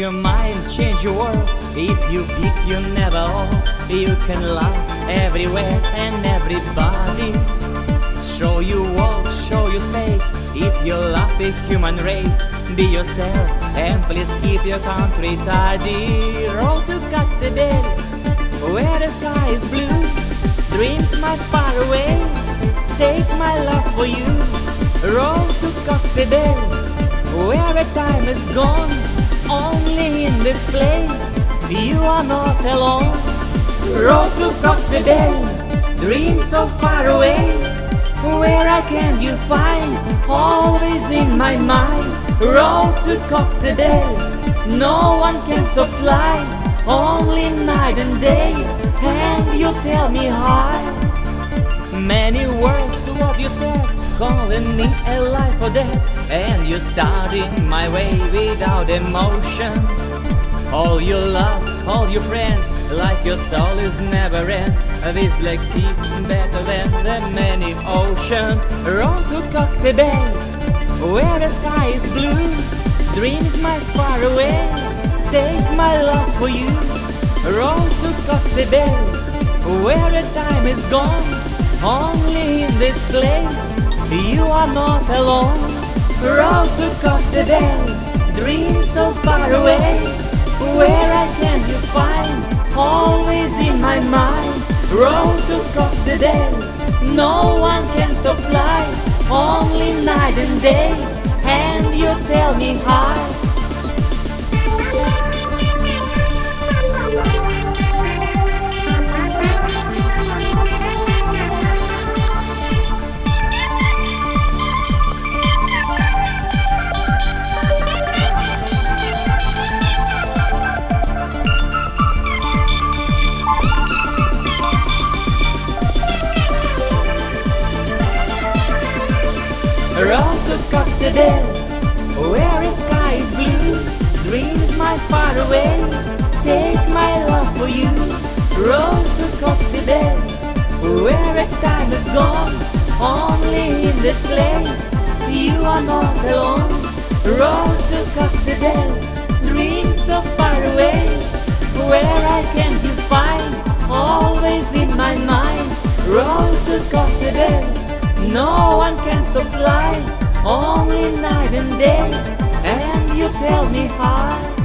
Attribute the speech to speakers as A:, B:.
A: your mind, change your world. If you pick, you never old. You can love everywhere and everybody. Show you world, show you space. If you love the human race, be yourself and please keep your country tidy. Road to Cathedral, where the sky is blue. Dreams might far away, take my love for you. Road to Cathedral, where the time is gone. Only in this place, you are not alone. Road to Cathedral, dreams so far away. Where I can you find, always in my mind. Road to Cathedral, no one can stop flying. Only night and day, and you tell me hi. Many words what you said, calling me alive or dead. And you starting my way without emotions. All your love, all your friends, like your soul is never end. This black sea better than the many oceans. Road to Cathedral, where the sky is blue. Dreams might far away, take my love for you. Road to Cathedral, where the time is gone. Only in this place, you are not alone. Road to Cathedral, dreams so far away. Where I can you find, always in my mind. Road to Cathedral, no one can stop flying. Only night and day, and you tell me hi. Road to Cathedral, where the sky is blue. Dreams might far away, take my love for you. Road to Cathedral, where the time is gone. Only in this place, you are not alone. Road to Cathedral, dreams so far away. Where I can you find, always in my mind. Road to Cathedral, no one can stop flying. Only night and day, and you tell me hi.